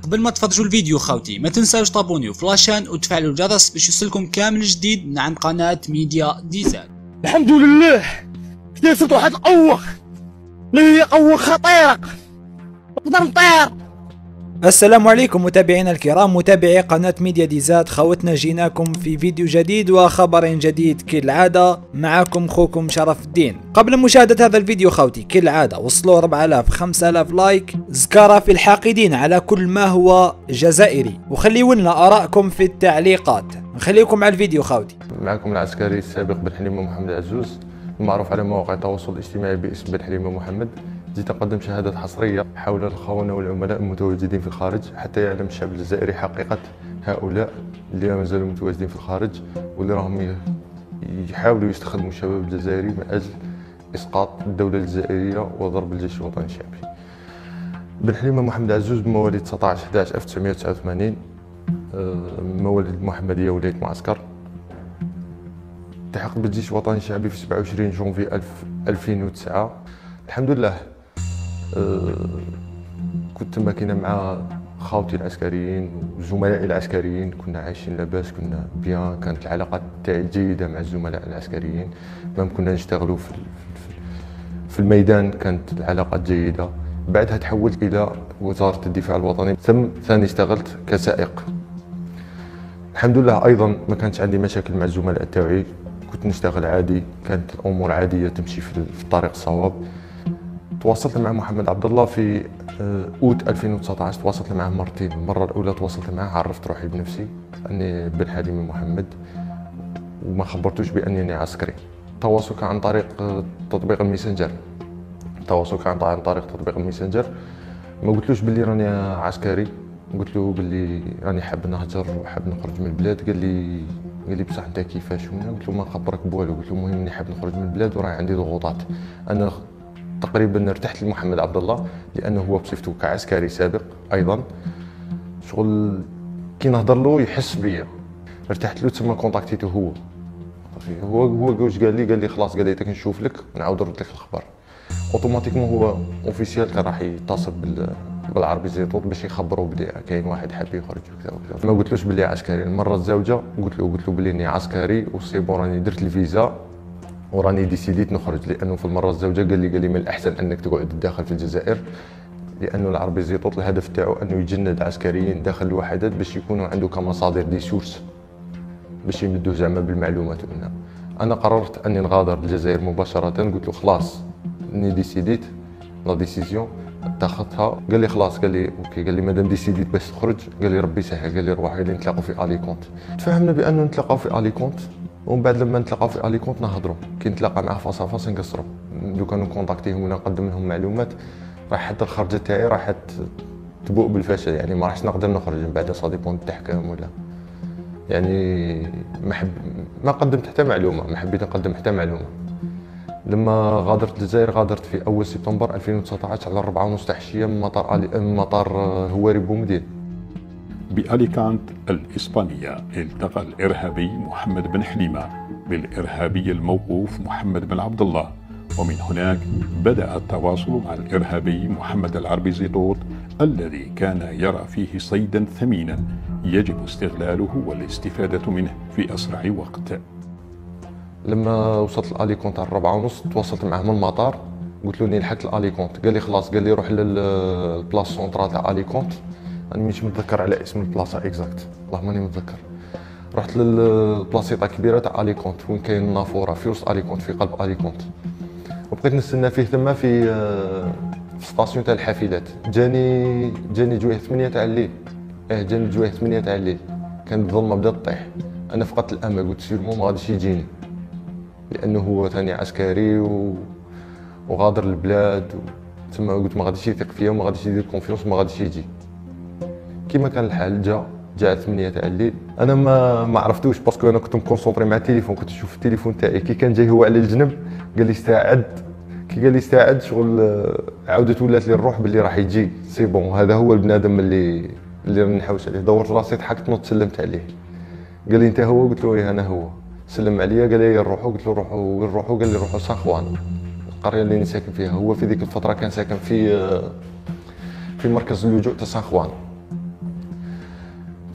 قبل ما تفرجوا الفيديو خاوتي ما تنساوش تابونيو في لاشين وتفعلوا الجرس باش يوصلكم كامل جديد من عند قناة ميديا ديزاد. الحمد لله اكتسبت واحد القوة اللي هي قوة خطيرة، نقدر نطير. السلام عليكم متابعينا الكرام، متابعي قناة ميديا ديزاد. خوتنا جيناكم في فيديو جديد وخبر جديد كالعادة. معكم خوكم شرف الدين. قبل مشاهدة هذا الفيديو خوتي كالعادة وصلوا 4000 5000 لايك، زكارة في الحاقدين على كل ما هو جزائري، وخليوا لنا آراءكم في التعليقات. نخليكم على الفيديو خوتي. معكم العسكري السابق بن حليمة محمد عزوز، المعروف على مواقع التواصل الاجتماعي باسم بن حليمة محمد. جيت أقدم شهادات حصرية حول الخونة والعملاء المتواجدين في الخارج حتى يعلم الشعب الجزائري حقيقة هؤلاء اللي ما زالوا متواجدين في الخارج واللي راهم يحاولوا يستخدموا الشباب الجزائري من أجل إسقاط الدولة الجزائرية وضرب الجيش الوطني الشعبي. بن حليمة محمد عزوز مواليد 19/11/1989، مواليد المحمدية ولاية معسكر. التحق بالجيش الوطني الشعبي في 27 جونفي 2009. الحمد لله كنت ماكينة مع خاوتي العسكريين وزملائي العسكريين، كنا عايشين لاباس، كنا بيان، كانت العلاقات تاعي جيدة مع الزملاء العسكريين، مام كنا نشتغلوا في الميدان، كانت العلاقات جيدة. بعدها تحولت إلى وزارة الدفاع الوطني، ثاني اشتغلت كسائق. الحمد لله أيضا ما كانش عندي مشاكل مع الزملاء تاعي، كنت نشتغل عادي، كانت الأمور عادية تمشي في الطريق الصواب. تواصلت مع محمد عبد الله في اوت 2019، تواصلت معه مرتين. المره الاولى تواصلت معه عرفت روحي بنفسي اني بن حليمة محمد وما خبرتوش بانني عسكري. التواصل كان عن طريق تطبيق الميسنجر. ما قلتلوش باللي راني عسكري، قلت له باللي راني حاب نهجر وحاب نخرج من البلاد. قال لي بصح انت كيفاش؟ قلت له ما نخبرك بوالو، قلت له المهم اني حاب نخرج من البلاد وراه عندي ضغوطات. انا تقريبا ارتحت لمحمد عبد الله لانه هو بصفته كعسكري سابق ايضا، شغل كي نهضر له يحس بيا، ارتحت له. تما كونتاكتيته هو واش قال لي خلاص، قال لي نشوف لك نعاود نرد لك الخبر. اوتوماتيكمون هو اوفيسيال كان راح يتصل بالعربي زيتوط باش يخبروا بلي كاين واحد حاب يخرج وكذا وكذا. ما قلتلوش بلي عسكري. المره الزوجه قلت له بلي اني عسكري وسي بون، راني درت الفيزا وراني ديسيديت نخرج، لانه في المره الزوجه قال لي من الاحسن انك تقعد داخل في الجزائر، لانه العربي زيتوط الهدف تاعو انه يجند عسكريين داخل الوحدات باش يكونوا عنده كمصادر دي سورس باش يمدوه زعما بالمعلومات. انا قررت اني نغادر الجزائر مباشره. قلت له خلاص اني ديسيديت، لا ديسيزيون اتخذتها. قال لي خلاص، قال لي اوكي، قال لي مادام ديسيديت باش تخرج، قال لي ربي يسهل، قال لي روح، قال لي نتلاقوا في اليكونت. تفاهمنا بانه نتلاقاو في اليكونت، ومن بعد لما نتلاقاو في اليكونت نهضروا. كي نتلاقى معاه فاس فاس نقصروا، لو كانوا نكونتاكتيهم ولا نقدم لهم معلومات راح حتى الخرجه تاعي راح تبوء بالفشل، يعني ما راحش نقدر نخرج من بعد صاديبون التحكام ولا يعني ما قدمت حتى معلومه، ما حبيت نقدم حتى معلومه. لما غادرت الجزائر غادرت في اول سبتمبر 2019 على 4:30 تاع العشيه من مطار هواري بومدين. بأليكانت الإسبانية التقى الإرهابي محمد بن حليمة بالإرهابي الموقوف محمد بن عبد الله، ومن هناك بدأ التواصل مع الإرهابي محمد العربي زيتوط الذي كان يرى فيه صيدا ثمينا يجب استغلاله والاستفادة منه في أسرع وقت. لما وصلت الاليكونت على 4:30 تواصلت معه من المطار، قلت له اني لحقت الاليكونت. قال لي خلاص، قال لي روح للبلاص سونترال تاع اليكونت. انا مش متذكر على اسم البلاصه اكزاكت، والله ماني متذكر. رحت للبلاصيطه كبيره تاع اليكونت وين كاين النافوره في وسط اليكونت، في قلب اليكونت، وبقيت نستنى فيه تما في ستاسيون تاع الحافلات. جاني جويه 8 تاع الليل. جاني جويه 8 تاع الليل، كانت الظلمه بدات تطيح. انا فقدت الامل، قلت سيرمون ما غاديش يجيني، لانه هو ثاني عسكري وغادر البلاد تما. قلت ما غاديش يثق فيا وما غاديش يدير كونفيونس، ما غاديش يجي. كيما كان الحال جا 8 تاع الليل. انا ما عرفتوش باسكو انا كنت مكونسونطري مع التليفون، كنت نشوف التليفون تاعي. كي كان جاي هو على الجنب قال لي استعد. كي قال لي استعد شغل عاودت ولات لي الروح باللي راح يجي سي بون، هذا هو البنادم اللي راني نحوس عليه. دورت راسي ضحكت نوض سلمت عليه. قال لي انت هو؟ قلت له ايه انا هو. سلم عليا قال لي نروحوا. قلت له نروحوا. قال لي روحوا سان خوان، القريه اللي ساكن فيها. هو في ذيك الفتره كان ساكن في مركز اللجوء تاع سان خوان.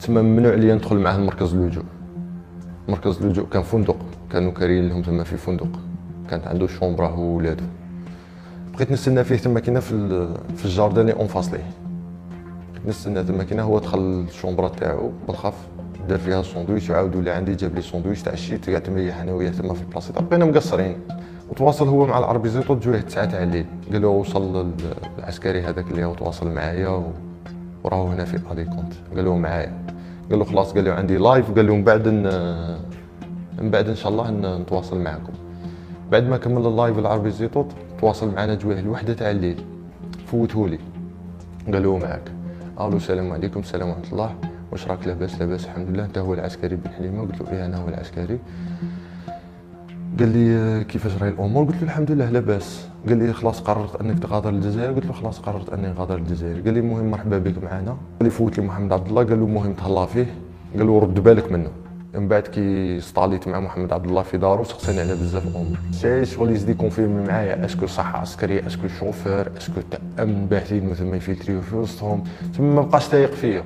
تما ممنوع عليا ندخل معاه مركز اللجوء. مركز اللجوء كان فندق، كانوا كاريين لهم تما في فندق، كانت عنده شومبره هو وولادو. بقيت نستنى فيه تما كاينه في الجاردان لي اون فاس ليه. بقيت نستنى تما كاينه، هو دخل الشومبره تاعو بالخف، دار فيها الساندويتش وعاود ولا عندي جاب لي ساندويتش تاع الشيت، قعدت مريح انا وياه تما في البلاصه. بقينا مقصرين وتواصل هو مع العربي زيتو جويه 9 تاع الليل، قال له وصل العسكري هذاك اللي هو تواصل معايا وراهو هنا في اليكونت. قال له معايا، قال له خلاص، قال له عندي لايف، قال له من بعد ان شاء الله نتواصل معكم. بعد ما كمل اللايف العربي زيتوت تواصل معنا جويه الوحده تاع الليل، فوتهولي قال له معاك. قالوا السلام عليكم. السلام ورحمه الله، واش راك؟ لاباس؟ لاباس الحمد لله. انت هو العسكري بن حليمه؟ قلت له ايه انا هو العسكري. قال لي كيفاش راهي الامور؟ قلت له الحمد لله لاباس. قال لي خلاص قررت انك تغادر الجزائر؟ قلت له خلاص قررت اني نغادر الجزائر. قال لي المهم مرحبا بك معنا. قال لي فوت لي محمد عبد الله، قال له المهم تهلا فيه، قال له رد بالك منه. من بعد كي استاليت مع محمد عبد الله في دارو سقساني على بزاف امور، شغل يزيد يكونفيرمي معايا اسكو صح عسكري، اسكو شوفير، اسكو تاع امن باحثين مثل ما يفلتريو في وسطهم. ثم ما بقاش تايق فيا.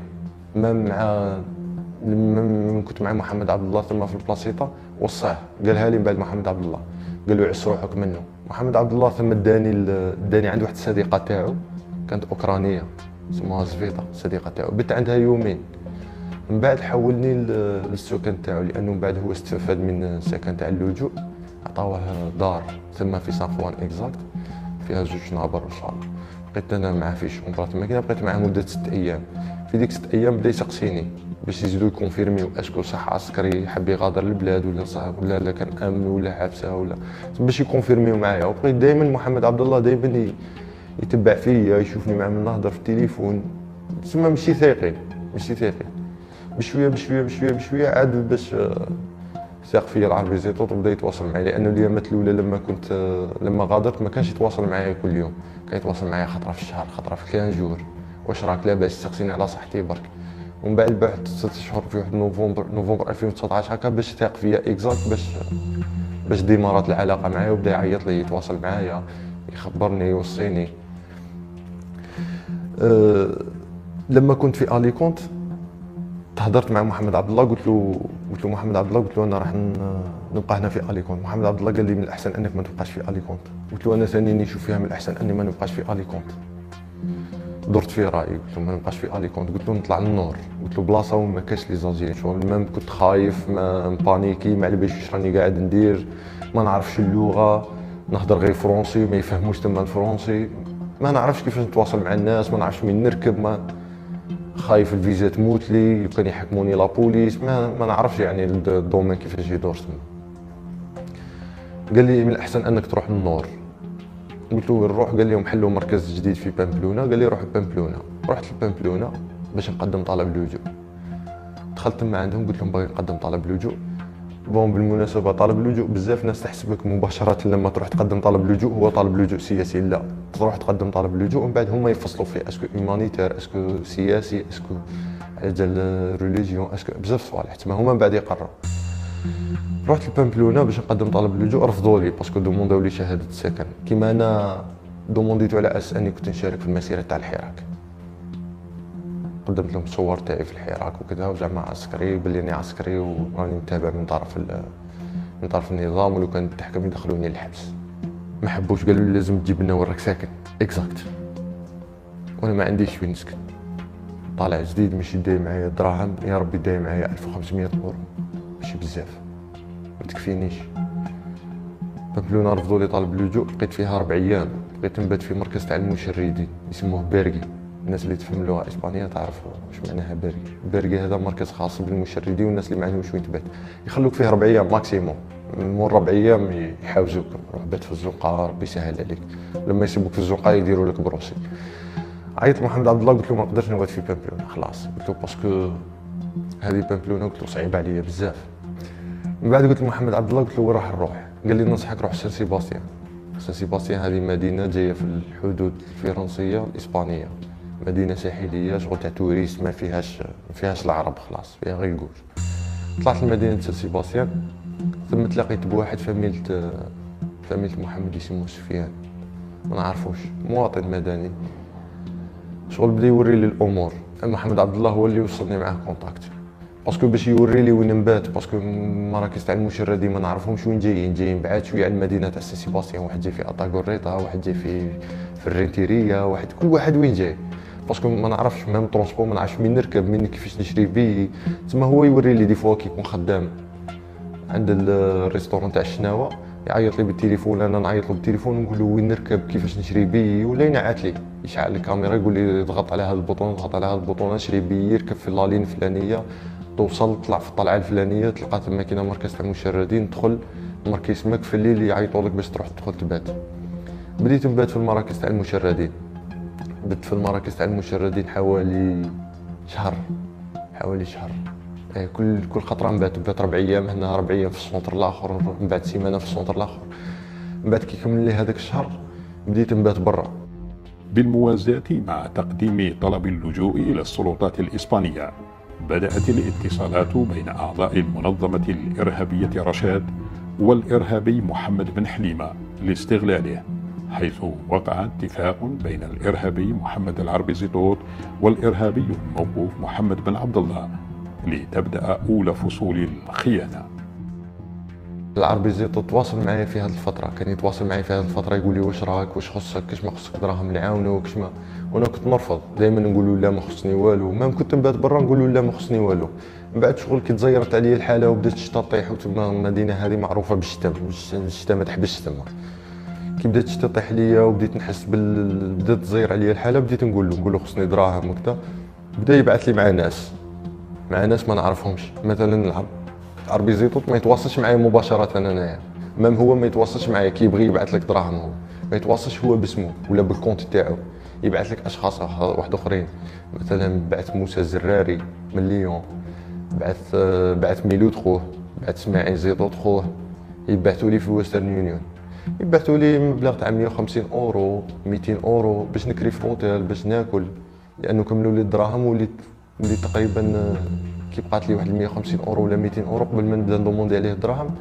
من كنت مع محمد عبد الله ثم في البلاصيطه وصاه، قالها لي من بعد محمد عبد الله، قال له عس روحك منه. محمد عبد الله ثم داني عند واحد الصديقه تاعو كانت اوكرانيه اسمها زفيطه، الصديقه تاعو بت عندها يومين. من بعد حولني للسكن تاعو، لانه من بعد هو استفاد من السكن تاع اللجوء، عطاوه دار ثم في سان خوان اكزاكت فيها 2 نابر ان شاء الله. بقيت انا معاه في شومبرة تما، بقيت معاه مده 6 ايام. في ديك 6 ايام بدا يسقسيني باش يزيدو يكونفيرميو اسكو صح عسكري حب يغادر البلاد ولا صح، ولا لا كان امن ولا حبسه، ولا باش يكونفيرميو معايا. وبقيت دائما محمد عبد الله دائما يتبع فيا، يشوفني مع من نهضر في التليفون، تسمى ماشي ثاقين بشويه بشويه بشويه بشويه عاد باش ساق فيا العربي زيتوت وبدا يتواصل معايا. لانه اليامات الاولى لما غادرت ما كانش يتواصل معايا كل يوم، كان يتواصل معايا خطره في الشهر، خطره في 15 جور. واش راك لاباس؟ يسقسيني على صحتي برك. ومن بعد 6 شهور في واحد نوفمبر 2019 هكا باش تاق فيا اكزاكت، باش ديمارات العلاقه معايا، وبدا يعيط لي، يتواصل معايا، يخبرني، يوصيني. لما كنت في اليكونت تهضرت مع محمد عبد الله، قلت له محمد عبد الله، قلت له انا راح نبقى هنا في اليكونت. محمد عبد الله قال لي من الاحسن انك ما تبقاش في اليكونت. قلت له انا ثاني نشوف فيها من الاحسن اني ما نبقاش في اليكونت. درت في رايي، قلت له ما نبقاش في اليكونت، قلت له نطلع للنور، قلت له بلاصه وما كاش لي زازيين. شغل ما كنت خايف، ما مبانيكي، ما على باليش واش راني قاعد ندير، ما نعرفش اللغه، نهضر غير فرونسي، ما يفهموش تما الفرونسي، ما نعرفش كيفاش نتواصل مع الناس، ما نعرفش وين نركب، ما خايف الفيزا تموت لي، كان يحكموني لابوليس، ما نعرفش يعني الدومين كيفاش يدور تما. قال لي من الاحسن انك تروح للنور. قلت له وين نروح؟ قال لي محلوا مركز جديد في بامبلونه، قال لي روح لبامبلونه. رحت لبامبلونه باش نقدم طلب لجوء. دخلت تما عندهم قلت لهم باغي نقدم طلب لجوء. بون بالمناسبه طلب اللجوء بزاف ناس تحسبك مباشره لما تروح تقدم طلب لجوء هو طلب لجوء سياسي، لا، تروح تقدم طلب لجوء ومن بعد هما يفصلوا فيه اسكو هيومانيتير، اسكو سياسي، اسكو على جال ريليجيون، اسكو بزاف صوالح تما هما من بعد يقرروا. رحت لبامبلونه باش نقدم طلب اللجوء، رفضوا لي باسكو دومونداو لي شهاده السكن، كيما انا دومونديتو على اساس اني كنت نشارك في المسيره تاع الحراك. قدمت لهم الصور تاعي في الحراك وكذا، وزعما عسكري بلي اني عسكري وراني متابع من طرف النظام، ولو كان التحكم يدخلوني للحبس. ما حبوش، قالوا لي لازم تجيب لنا وراك ساكن اكزاكت، وانا ما عنديش وين نسكن. طالع جديد ماشي داي معايا دراهم، يا ربي داي معايا 1500 اورو، ماشي بزاف، ما تكفينيش. بامبلونه رفضوا لي طلب اللجوء، بقيت فيها 4 ايام، بقيت نبات في مركز تاع المشردين يسموه بيرغي. الناس اللي تفهم اللغه الاسبانيه تعرف واش معناها بيرغي. بيرغي هذا مركز خاص بالمشردين والناس اللي ما عندهمش وين تبات، يخلوك فيه 4 ايام ماكسيموم، من 4 ايام يحاوزوك، روح بات في الزنقه ربي يسهل عليك، لما يسيبوك في الزنقه يديروا لك بروسي. عيطت محمد عبد الله قلت له ما نقدرش نبات في بامبلونه خلاص، قلت له باسكو هذه بامبلونه قلت له صعيب عليا بزاف. من بعد قلت لمحمد عبد الله قلت له وين راح نروح؟ قال لي ننصحك روح سان سيباستيان. سان سيباستيان هذه مدينه جايه في الحدود الفرنسيه الاسبانيه، مدينه ساحليه شغل تاع توريست، ما فيهاش العرب خلاص، فيها غير جوج. طلعت لمدينه سان سيباستيان، ثم تلاقيت بواحد فاميلة محمد يسموه سفيان، ما نعرفوش، مواطن مدني، شغل بدا يوري لي الامور محمد عبد الله هو اللي وصلني معاه كونتاكت، باسكو باش يوري لي وين نبات، باسكو مراكز تاع المشردين ما نعرفهمش وين جايين بعاد شويه على المدينه تاع سان سيباستيان، واحد جاي في اطاغوريطا، واحد جاي في الرينتيريه، كل واحد وين جاي، باسكو ما نعرفش ميم ترونسبور، ما نعرفش منين نركب منين كيفاش نشري بيه. تما هو يوري لي دي فوا كيكون خدام عند الريستورون تاع الشناوه يعيط لي بالتليفون، انا نعيط له بالتليفون نقول له وين نركب كيفاش نشري بيه، ولا ينعت لي يشعل الكاميرا يقول لي ضغط على هذا البوطون، ضغط على هذا البوطون، اشري بيه، يركب في اللالين الفلانيه، توصل تطلع في الطلعه الفلانيه تلقى تما كاينه مركز تاع المشردين، تدخل ماركي اسمك في الليل يعيطوا لك باش تروح تدخل تبات. بديت نبات في المراكز تاع المشردين، بت في المراكز تاع المشردين حوالي شهر. كل خطره نبات 4 ايام هنا، 4 ايام في السونتر الاخر، من بعد سيمانه في السونتر الاخر. من بعد كي كمل لي هذاك الشهر بديت نبات برا. بالموازاة مع تقديم طلب اللجوء إلى السلطات الإسبانية، بدأت الاتصالات بين أعضاء المنظمة الإرهابية رشاد والإرهابي محمد بن حليمة لاستغلاله، حيث وقع اتفاق بين الإرهابي محمد العربي زيطوط والإرهابي الموقوف محمد بن عبد الله لتبدأ أولى فصول الخيانة. العربي زيطوط تواصل معايا في هذه الفتره، كان يتواصل معايا في هذه الفتره يقول لي واش راك، واش خصك، كاش ما خصك دراهم اللي يعاونوك، كاش ما، وانا كنت نرفض دائما نقول له لا ما خصني والو، مام كنت نبات برا نقول له لا ما خصني والو. من بعد شغل كي تزيرت عليا الحاله وبدات الشتا طيح، وتما المدينه هذه معروفه بالشتا، الشتا ما تحبش تما، كي بدات الشتا طيح ليا وبديت نحس بدات تزير عليا الحاله، بديت نقول له خصني دراهم وكذا، بدا يبعث لي مع ناس ما نعرفهمش. مثلا العربي زيطوط ما يتواصلش معايا مباشره انايا، مام هو ما يتواصلش معايا كي يبغي يبعث لك دراهم، هو ما يتواصلش هو باسمه ولا بالكونت تاعو، يبعث لك اشخاص واحد اخرين. مثلا بعث موسى الزراري من ليون، بعث ميلود خوه، بعث اسماعيل زيطوط خوه، يبعثوا لي في ويسترن يونيون، يبعثوا لي مبلغ تاع 150 اورو 200 اورو باش نكري في اوتيل باش ناكل، لانه كملوا لي الدراهم وليت تقريبا كي بقات لي واحد 150 اورو ولا 200 اورو قبل ما نبدا ندوموندي عليه الدراهم.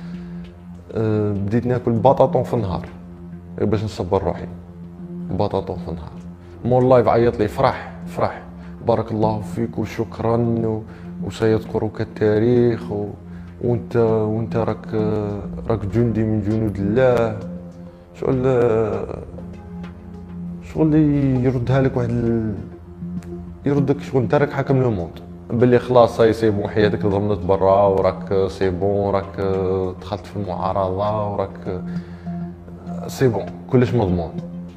بديت ناكل بطاطون في النهار باش نصبر روحي، بطاطون في النهار. مور لايف عيط لي فرح بارك الله فيك وشكرا وسيذكرك التاريخ وانت راك جندي من جنود الله. شغل يردها لك يردك شغل انت راك حاكم لو موند، باللي خلاص سي بون حياتك ضمنت برا وراك سي بون، راك دخلت في المعارضه وراك سي بون كلش مضمون،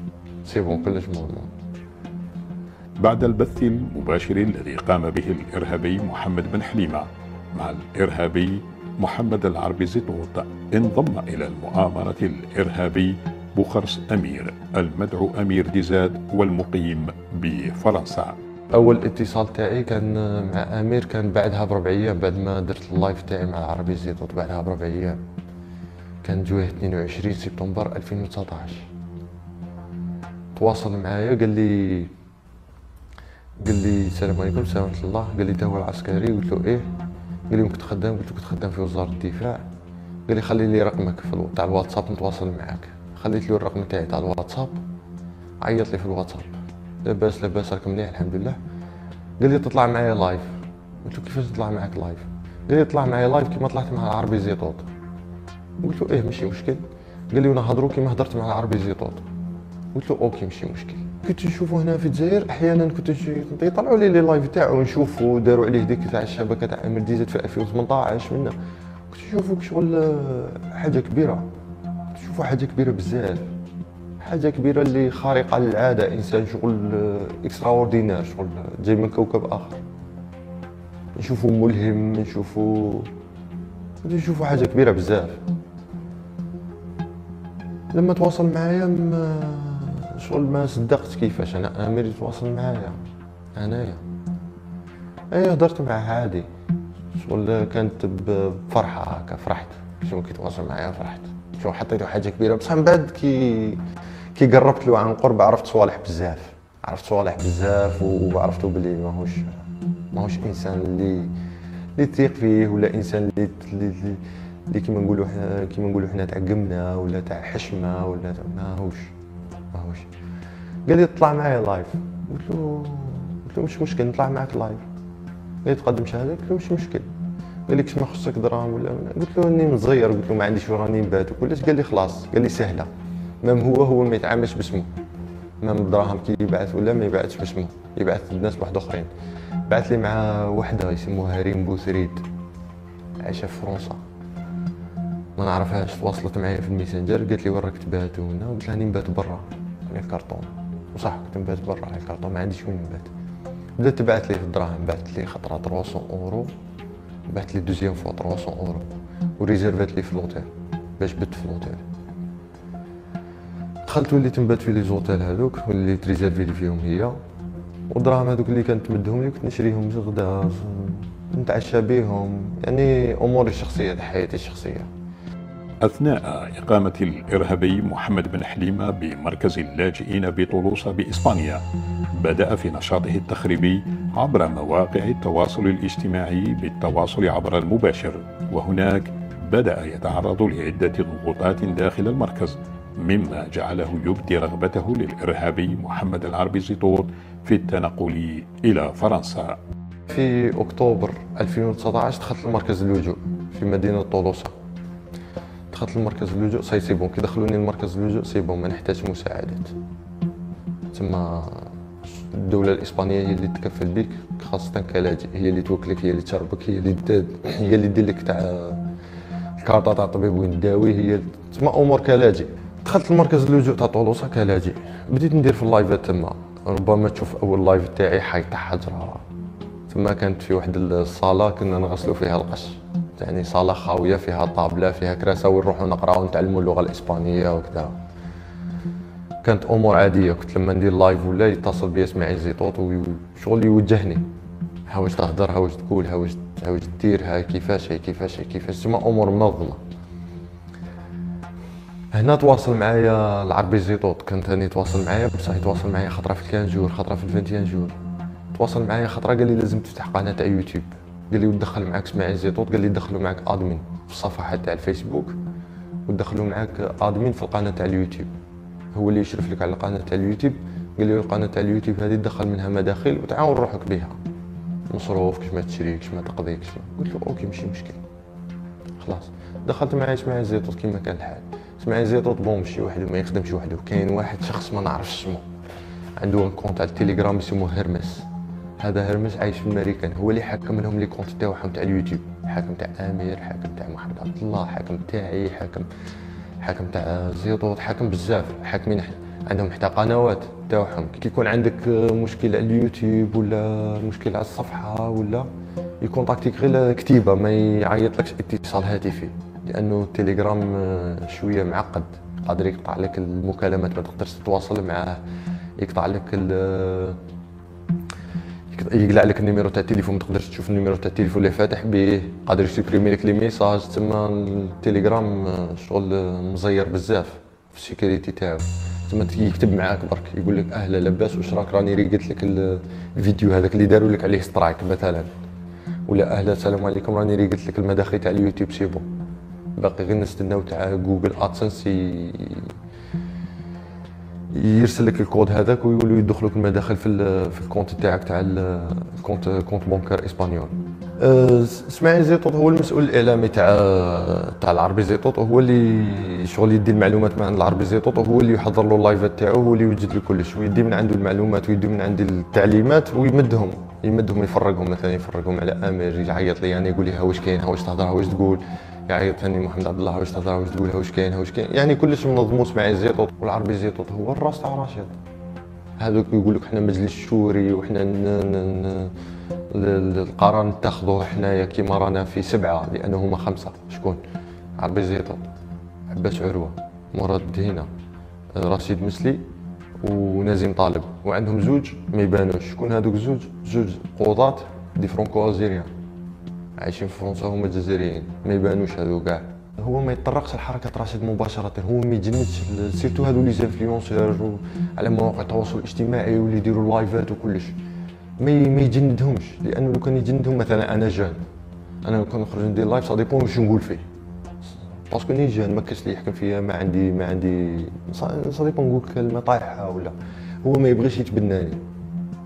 بعد البث المباشر الذي قام به الإرهابي محمد بن حليمة مع الإرهابي محمد العربي زيطوط، انضم إلى المؤامرة الإرهابي بوخرس أمير المدعو أمير ديزاد والمقيم بفرنسا. اول اتصال تاعي كان مع امير كان بعدها ب4 ايام، بعد ما درت اللايف تاعي مع العربي زيطوط بعدها ب4 ايام، كان جوه 22 سبتمبر 2019. تواصل معايا قال لي السلام عليكم، السلام ورحمه الله، قال لي انت هو العسكري؟ قلت له ايه. قال لي كنت خدام؟ قلت له كنت خدام في وزاره الدفاع. قال لي خلي لي رقمك تاع الواتساب نتواصل معاك. خليت له الرقم تاعي تاع الواتساب، عيط لي في الواتساب لاباس راك مليح الحمد لله. قال لي تطلع معايا لايف. قلت له كيفاش تطلع معاك لايف؟ قال لي طلع معايا لايف كيما طلعت مع العربي زيطوط. قلت له ايه ماشي مشكل. قال لي ونهضروا كيما هضرت مع العربي زيطوط. قلت له اوكي ماشي مشكل. كنت نشوفوا هنا في الجزائر احيانا كنت يطلعوا لي لايف تاعو نشوفوا داروا عليه ديك تاع الشبكه تاع امير ديزاد في 2018 منا، كنت نشوفوا شغل حاجه كبيره، تشوفوا حاجه كبيره بزاف، حاجه كبيره اللي خارقه للعاده، انسان شغل اكسترا اوردينير، شغل جاي من كوكب اخر، نشوفوا ملهم، نشوفوا حاجه كبيره بزاف. لما تواصل معايا شغل ما صدقت كيفاش انا امير يتواصل معايا انايا. هضرت معاه عادي، شغل كانت بفرحه هكا، فرحت شنو كي تواصل معايا، فرحت شو حطيته حاجه كبيره. بصح من بعد كي قربت له عن قرب عرفت صوالح بزاف وعرفتو بلي ماهوش انسان اللي تثيق فيه، ولا انسان اللي كيما نقولوا حنا تاع قمنا ولا تاع حشمه ولا ماهوش. قال لي اطلع معايا لايف. قلت له قلت له مش مشكل نطلع معاك لايف. قال لي تقدم شهاده؟ قلت له مش مشكل. قال لي كش ما خصك دراهم ولا؟ قلت له اني مزير، قلت له ما عنديش راني نبات وكلش. قال لي خلاص، قال لي سهله، مام هو ما يتعاملش باسمه، مام الدراهم كي يبعث ولا ما يبعثش باسمه، يبعث الناس واحد اخرين. بعث لي مع وحده يسموها ريم بوثريد عايشه في فرنسا، ما نعرفهاش. تواصلت معايا في الميسنجر، قالت لي وين راك تبات هنا؟ قلت لها راني نبات برا على الكرتون. وصح كنت نبات برا على الكرتون، ما عنديش وين نبات. بدات تبعث لي في الدراهم، بعثت لي خطره 300 اورو، بعثت لي دوزيام فوا 300 اورو، وريزيرفات لي في لوطيل باش بت في لوطيل. دخلت وليت نبات في لي زوطيل هذوك، وليت ريزيرفي لي فيهم هي. والدراهم هذوك اللي كانت تمدهم لي كنت نشريهم غدا، نتعشى بهم، يعني اموري الشخصيه، حياتي الشخصيه. أثناء إقامة الإرهابي محمد بن حليمة بمركز اللاجئين بطولوسة بإسبانيا، بدأ في نشاطه التخريبي عبر مواقع التواصل الاجتماعي بالتواصل عبر المباشر، وهناك بدأ يتعرض لعدة ضغوطات داخل المركز، مما جعله يبدي رغبته للإرهابي محمد العربي زيطوط في التنقل إلى فرنسا. في أكتوبر 2019 دخلت لمركز اللجوء في مدينة طولوسة. دخلت لمركز اللجوء سي بون، كي دخلوني لمركز اللجوء سي بون، ما نحتاج مساعدات. تما الدولة الإسبانية هي اللي تكفل بك، خاصة كلاجئ، هي اللي توكلك، هي اللي تشربك، هي اللي دير لك تاع الكارطة تاع الطبيب وين تداوي، هي تما أمور كلاجئ. دخلت لمركز اللجوء تاع طولوسة كلاجئ، بديت ندير في اللايفات تما. ربما تشوف أول لايف تاعي حيطة حجرة، تما كانت في واحد الصالة كنا نغسلوا فيها القش، يعني صالة خاوية فيها طابلة فيها كراسة ونروحوا نقراو ونتعلموا اللغة الإسبانية وكذا. كانت أمور عادية. كنت لما ندير لايف ولا يتصل بي اسماعيل زيطوط وشغل يوجهني، هاوش تهدر، هاوش تقول، هاوش دير، هاي كيفاش، هاي كيفاش، هاي كيفاش، تما أمور منظمة. هنا تواصل معايا العربي زيطوط، كانت هاني تواصل معايا، بصح يتواصل معايا خطرة في 15 جور، خطرة في 21 جور. تواصل معايا خطرة قال لي لازم تفتح قناة تاع يوتيوب، قال لي وتدخل معاك اسماعيل زيطوط، قال لي دخلوا معاك ادمين في الصفحة تاع الفيسبوك ودخلوا معاك ادمين في القناة تاع اليوتيوب، هو اللي يشرف لك على القناة تاع اليوتيوب. قال لي القناة تاع اليوتيوب هذه تدخل منها مداخل وتعاون روحك بها، مصروف كش ما تشري كش ما تقضي كش. قلت له اوكي ماشي مشكل. خلاص دخلت معايا اسماعيل زيطوط كيما كان الحال. اسماعيل زيطوط بون ماشي وحده، ما يخدمش وحده، كاين واحد شخص ما نعرفش اسمه، عنده كونت على التليجرام يسموه هيرمس. هذا هيرمس عايش في الامريكان، هو اللي حاكم لهم لي كونت تاعهم تاع اليوتيوب، حاكم تاع امير، حاكم تاع محمد عبد الله، حاكم تاعي، حاكم تاع زيطوط، حاكم بزاف، حاكمين عندهم حتى قنوات تاعهم. كي يكون عندك مشكل على اليوتيوب ولا مشكل على الصفحه ولا يكونتاكتيك غير كتيبه، ما يعيطلكش اتصال هاتفي، لانه التليجرام شويه معقد، قادر يقطع لك المكالمات، ما تقدرش تتواصل معاه، يقطع لك يقلع لك النيميرو تاع التليفون، ما تقدرش تشوف النيميرو تاع التليفون اللي فاتح به، قادر يسوبريمي لك لي ميساج. تما التليجرام شغل مزير بزاف في السيكوريتي تاعو. تما يكتب معاك برك يقول لك اهلا لاباس واش راك، راني ريقت لك الفيديو هذاك اللي داروا لك عليه سترايك مثلا، ولا اهلا السلام عليكم راني ريقت لك المداخل تاع اليوتيوب سي بون، باقي غير نستناو تاع جوجل ادسنس يرسل لك الكود هذاك ويولوا يدخلوك المداخل في الكونت تاعك تاع كونت بونكار اسبانيول. اسماعيل زيطوط هو المسؤول الاعلامي تاع العربي زيطوط، هو اللي شغل يدي المعلومات من عند العربي زيطوط، هو اللي يحضر له اللايفات تاعو، هو اللي يوجد له كلش، ويدي من عنده المعلومات ويدي من عندي التعليمات ويمدهم يفرقهم، مثلا يفرقهم على امير، يعيط لي يعني يقول لي ها واش كاين، ها واش تهضر، ها واش تقول، يعيط ثاني محمد عبد الله واش تهضر، واش تقول، واش كاين، واش كاين، يعني كلش منظمو اسماعيل زيطوط. والعربي زيطوط هو الراس تاع رشيد، هذوك يقول لك حنا مجلس شوري وحنا القرار نتاخذوه حنايا كيما رانا في 7، لانه هما 5. شكون؟ عربي زيطوط، عباس عروه، مراد دهينه، رشيد مسلي ونازم طالب، وعندهم زوج ما يبانوش. شكون هذوك زوج قضاة دي فرونكو الجيريان عايشين في فرنسا، هما جزائريين ما يبانوش هذو كاع. هو ما يتطرقش لحركه رشيد مباشره، هو ما يجندش سيرتو هذو لي زانفلونسور على مواقع التواصل الاجتماعي واللي يديروا لايفات وكلش، ما يجندهمش، لانه لو كان يجندهم مثلا انا جان، انا لو كان نخرج ندير لايف سا ديبون واش نقول فيه، باسكو ني جان ما كاش اللي يحكم فيا، ما عندي سا ديبون نقول كلمه طايحه ولا، هو ما يبغيش يتبناني،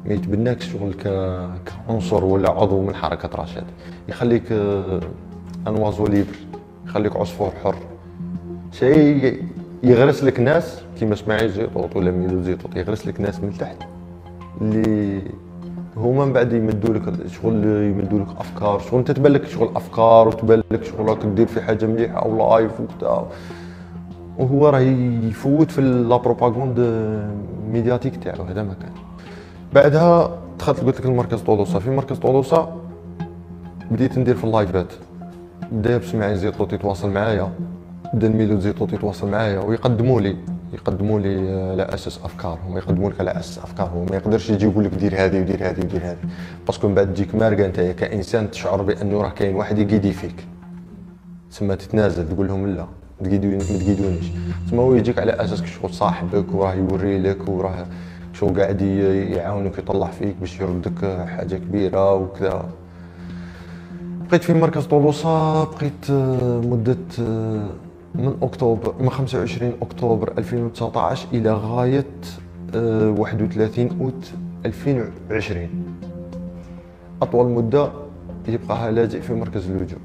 ما يتبناكش شغل كعنصر ولا عضو من حركه رشاد، يخليك ان وازو ليبر، يخليك عصفور حر، شيء يغرس لك ناس كيما اسماعيل زيطوط ولا ميدو زيطوط، يغرس لك ناس من تحت اللي هما من بعد يمدوا لك شغل، يمدوا لك افكار، شغل انت تبان لك شغل افكار وتبان لك شغل راك دير في حاجه مليحه او لايف وكذا، وهو راه يفوت في لا بروباغوند ميدياتيك تاعو. هذا ما كان. بعدها دخلت قلت لك المركز طولوسا. في مركز طولوسا بديت ندير في اللايفات، بدا بسماعين زيطوط يتواصل معايا، بدا ميلود زيطوط يتواصل معايا ويقدموا لي على اساس افكارهم، يقدموا لك على اساس افكارهم، ما يقدرش يجي يقول لك دير هذه ودير هذه ودير هذه، باسكو من بعد تجيك مارقه انت كانسان تشعر بانه راه كاين واحد يقيدي فيك، تسمى تتنازل تقول لهم لا ما تقيدونيش، تسمى هو يجيك على اساس شغل صاحبك وراه يوري لك وراه شغل قاعد يعاونك يطلع فيك باش يردك حاجه كبيره وكذا. بقيت في مركز طولوسا، بقيت مده من اكتوبر، من 25 اكتوبر 2019 الى غايه 31 اوت 2020، اطول مده يبقاها لاجئ في مركز اللجوء.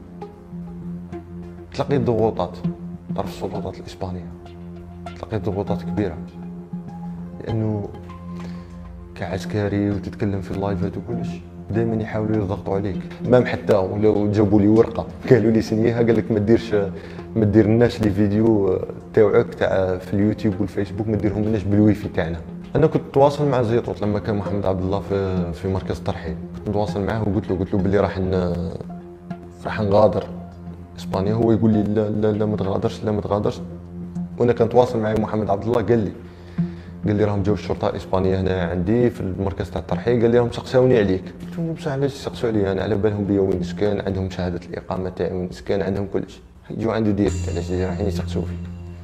تلقيت ضغوطات طرف السلطات الاسبانيه، تلقيت ضغوطات كبيره، لانه كعسكري وتتكلم في اللايفات وكلش دائما يحاولوا يضغطوا عليك. مام حتى ولو جابوا لي ورقه قالوا لي سنيها، قال لك ما ديرناش لي فيديو تاعك تاع في اليوتيوب والفيسبوك، ما ديرهم لناش بالويفي تاعنا. انا كنت نتواصل مع زيطوط لما كان محمد عبد الله في مركز الترحيل، كنت نتواصل معاه وقلت له بلي راح نغادر اسبانيا. هو يقول لي لا ما تغادرش، لا ما تغادرش. وانا كنتواصل معاه محمد عبد الله قال لي راهم جاو الشرطه الاسبانيه هنا عندي في المركز تاع الترحيل، قال لي راهم سقساوني عليك. قلت لهم بصح علاش يسقسوا عليا انا؟ على بالهم بيا وين نسكن، عندهم شهاده الاقامه تاعي وين نسكن، عندهم كلشي، يجوا عندي ديريكت، علاش رايحين يسقسوا فيك؟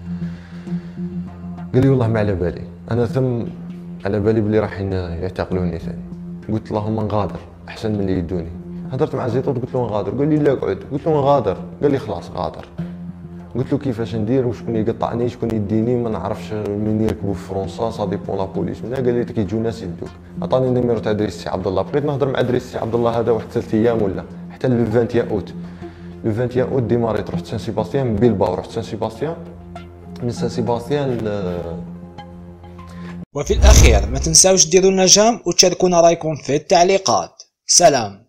قال لي والله ما على بالي، انا ثم على بالي بلي رايحين يعتقلوني ثاني. قلت اللهم نغادر احسن من اللي يدوني. هضرت مع زيطوط قلت له نغادر، قال لي لا اقعد. قلت له نغادر، قال لي خلاص غادر. قلت له كيفاش ندير وشكون يقطعني شكون يديني، ما نعرفش منين يركبوا في فرنسا، صا ديبون لا بوليس منها. قال لي كي يجوا ناس يدوك. عطاني النيميرو تاع دريس سي عبد الله، بقيت نهضر مع دريس سي عبد الله هذا واحد 3 ايام ولا حتى لو 21 اوت. لو 21 اوت ديماريت، رحت سان سيباستيان من بيلباو، رحت سان سيباستيان، من سان سيباستيان وفي الأخير ما تنساوش ديروا لنا جام وتشاركونا رايكم في التعليقات. سلام.